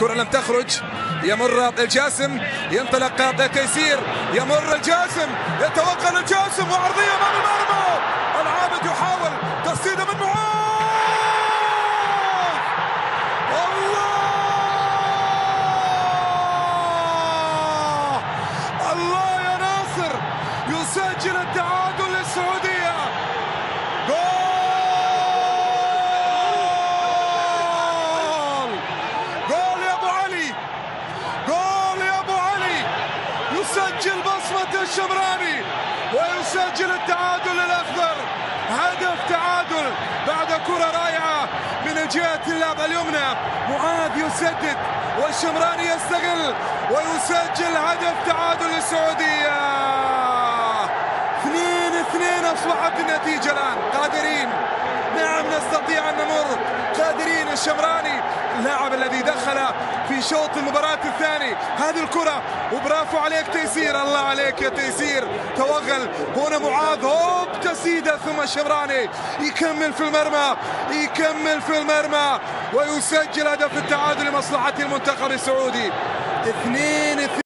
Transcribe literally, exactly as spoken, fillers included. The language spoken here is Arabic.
كرة لم تخرج، يمر الجاسم، ينطلق تيسير، يمر الجاسم، يتوغل الجاسم وعرضية أمام المرمى. العابد يحاول تصديده من معاذ. الله الله يا ناصر يسجل التعادل للسعودية. يسجل بصمة الشمراني ويسجل التعادل الأخضر. هدف تعادل بعد كرة رائعة من جهة اللعب اليمنى. معاذ يسدد والشمراني يستغل ويسجل هدف تعادل للسعودية. اثنين اثنين أصبحت النتيجة الآن. قادرين، نعم نستطيع أن نمر، قادرين. الشمراني اللاعب الذي دخل في شوط المباراة الثاني هذه الكرة، وبرافو عليك تيسير، الله عليك يا تيسير. توغل هنا معاذ، هوب تسديدة، ثم الشمراني يكمل في المرمى، يكمل في المرمى ويسجل هدف التعادل لمصلحة المنتخب السعودي. اثنين اثنين.